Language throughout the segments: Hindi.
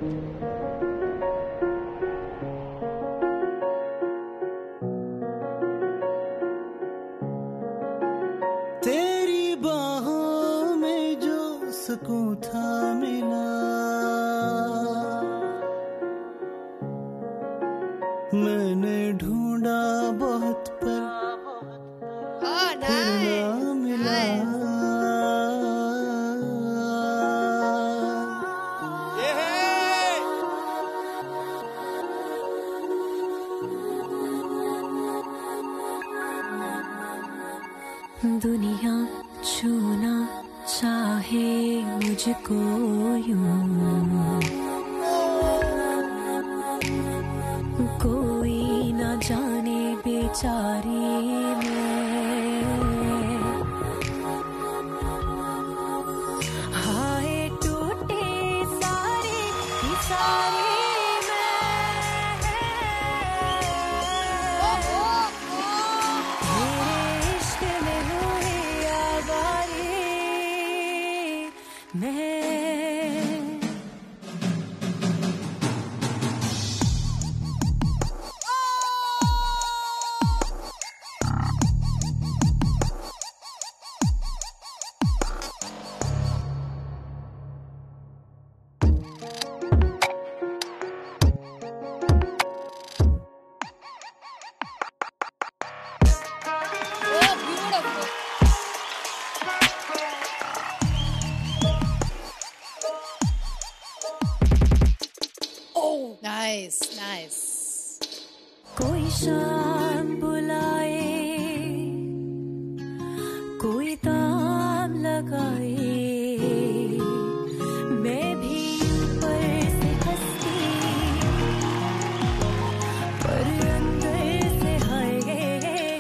तेरी बाहों में जो सुकून था मिला, मैंने ढूंढा बहुत पर फिर ना मिला। दुनिया छूना चाहे मुझको यूं, कोई ना जाने बेचारी मैं, हाय टूटे सारे की सारी मैं। Nice, nice. कोई शाम बुलाए, कोई ताम लगाए, मैं भी ऊपर से हंसती पर अंदर से हाय।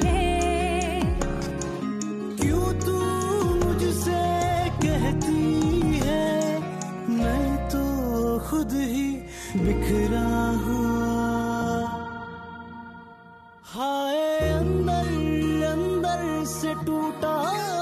क्यों तू मुझसे कहती है, मैं तो खुद ही बिखरा हुआ। हाय अंदर अंदर से टूटा